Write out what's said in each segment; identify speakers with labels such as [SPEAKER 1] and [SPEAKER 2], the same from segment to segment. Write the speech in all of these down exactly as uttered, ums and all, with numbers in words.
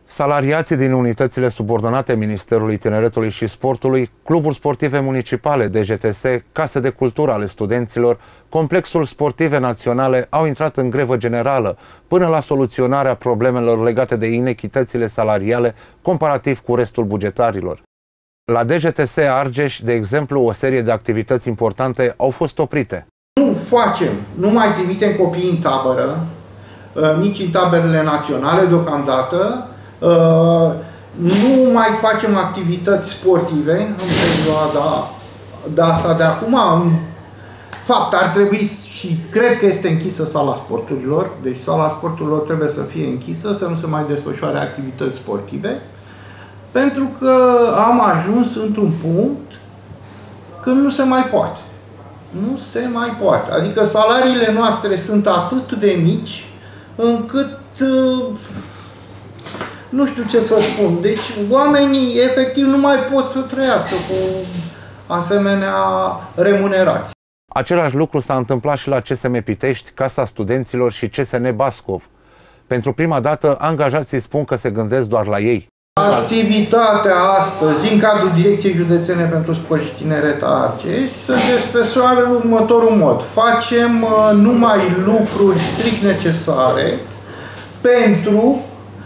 [SPEAKER 1] Salariații din unitățile subordonate Ministerului Tineretului și Sportului, cluburi sportive municipale, D J T S, case de cultură ale studenților, complexul sportive naționale au intrat în grevă generală până la soluționarea problemelor legate de inechitățile salariale comparativ cu restul bugetarilor. La D J T S Argeș, de exemplu, o serie de activități importante au fost oprite.
[SPEAKER 2] Nu facem, nu mai trimitem copiii în tabără, nici în taberele naționale deocamdată. Nu mai facem activități sportive în perioada de asta de acum. În fapt, ar trebui și cred că este închisă sala sporturilor. Deci sala sporturilor trebuie să fie închisă, să nu se mai desfășoare activități sportive. Pentru că am ajuns într-un punct când nu se mai poate. Nu se mai poate. Adică salariile noastre sunt atât de mici încât nu știu ce să spun. Deci oamenii efectiv nu mai pot să trăiască cu asemenea remunerații.
[SPEAKER 1] Același lucru s-a întâmplat și la C S M Pitești, Casa Studenților și C S N Bascov. Pentru prima dată, angajații spun că se gândesc doar la ei.
[SPEAKER 2] Activitatea astăzi, în cadrul Direcției Județene pentru Sport și Tineret a Argeș, se desfășoară în următorul mod. Facem numai lucruri strict necesare pentru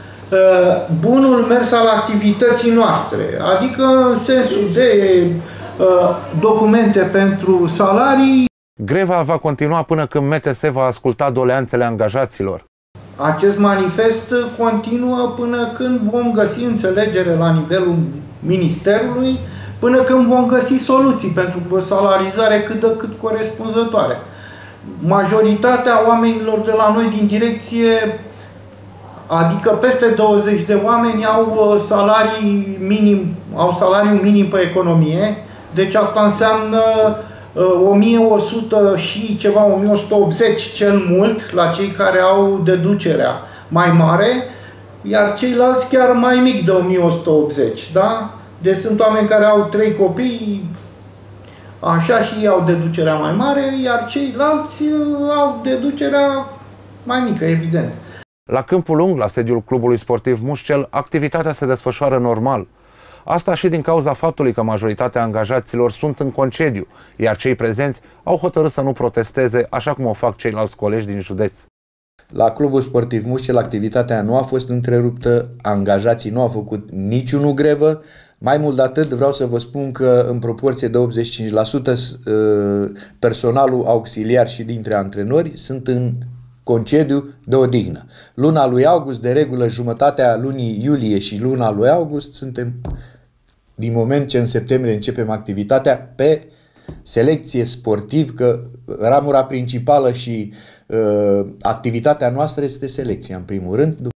[SPEAKER 2] bunul mers al activității noastre, adică în sensul de uh, documente pentru salarii.
[SPEAKER 1] Greva va continua până când M T S va asculta doleanțele angajaților.
[SPEAKER 2] Acest manifest continuă până când vom găsi înțelegere la nivelul Ministerului, până când vom găsi soluții pentru salarizare cât de cât corespunzătoare. Majoritatea oamenilor de la noi din direcție, adică peste douăzeci de oameni, au salarii minim, au salariu minim pe economie, deci asta înseamnă o mie o sută și ceva, o mie o sută optzeci cel mult la cei care au deducerea mai mare, iar ceilalți chiar mai mic de o mie o sută optzeci, da? Deci sunt oameni care au trei copii, așa, și ei au deducerea mai mare, iar ceilalți au deducerea mai mică, evident.
[SPEAKER 1] La Câmpul Lung, la sediul clubului sportiv Mușcel, activitatea se desfășoară normal. Asta și din cauza faptului că majoritatea angajaților sunt în concediu, iar cei prezenți au hotărât să nu protesteze, așa cum o fac ceilalți colegi din județ.
[SPEAKER 3] La clubul sportiv Mușcel, activitatea nu a fost întreruptă, angajații nu au făcut niciunul grevă. Mai mult de atât, vreau să vă spun că în proporție de optzeci și cinci la sută personalul auxiliar și dintre antrenori sunt în concediu de odihnă. Luna lui august, de regulă jumătatea lunii iulie și luna lui august, suntem, din moment ce în septembrie începem activitatea, pe selecție sportiv, că ramura principală și uh, activitatea noastră este selecția, în primul rând.